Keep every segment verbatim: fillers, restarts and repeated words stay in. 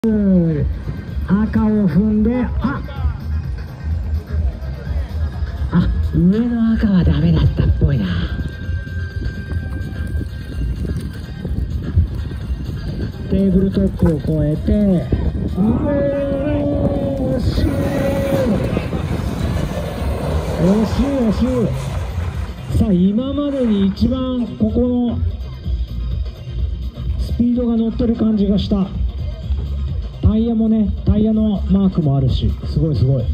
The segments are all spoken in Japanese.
赤を踏んで、ああ上の赤はダメだったっぽいな。テーブルトップを越えて、うおー、惜しい惜しい惜しい。さあ今までに一番ここのスピードが乗ってる感じがした。タイヤもね、タイヤのマークもあるし、すごいすごい。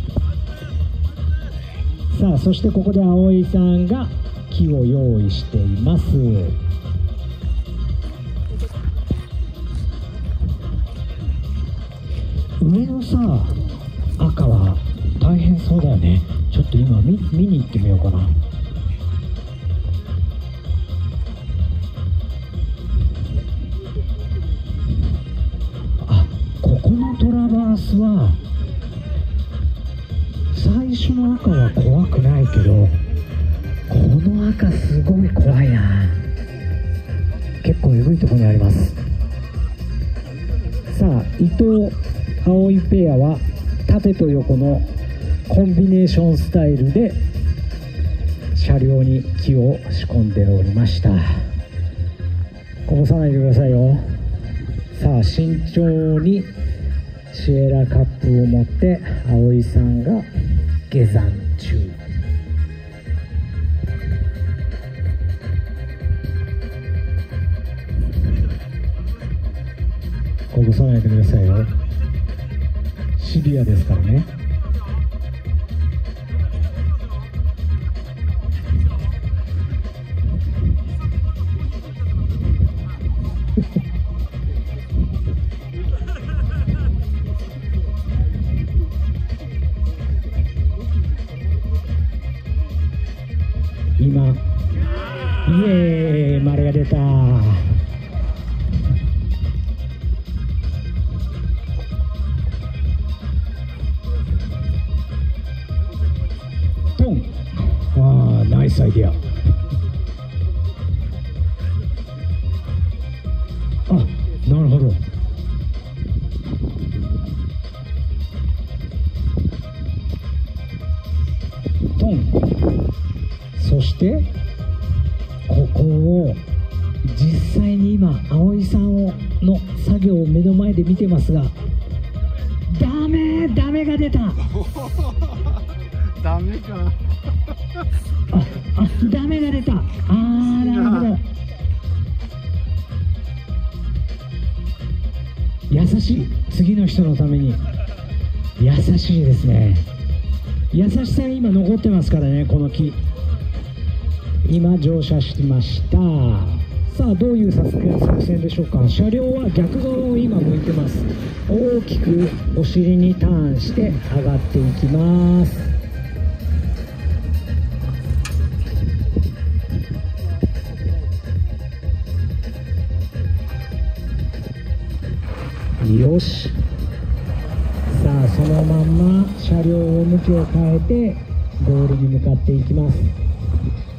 さあそしてここで葵さんが木を用意しています。上のさ赤は大変そうだよね。ちょっと今 見, 見に行ってみようかな。あ、ここのトラバースは最初の赤は怖くないけど、この赤すごい怖いな。結構えぐいところにあります。さあ伊藤葵ペアは縦と横のコンビネーションスタイルで車両に木を仕込んでおりました。こぼさないでくださいよ。さあ慎重にシエラカップを持って葵さんが下山中。こぼさないでくださいよ。シビアですからね。今イエーイ、丸が出た。トン、あーナイスアイディア。あ、なるほど。トン、そしてここを実際に今葵さんをの作業を目の前で見てますが、ダメダメが出た。 ダメか。 ああダメが出た。あーなるほど。優しい、次の人のために優しいですね。優しさが今残ってますからね。この木今乗車しました。さあどういう作戦でしょうか。車両は逆側を今向いてます。大きくお尻にターンして上がっていきます。よし、さあそのまんま車両を向きを変えてゴールに向かっていきます。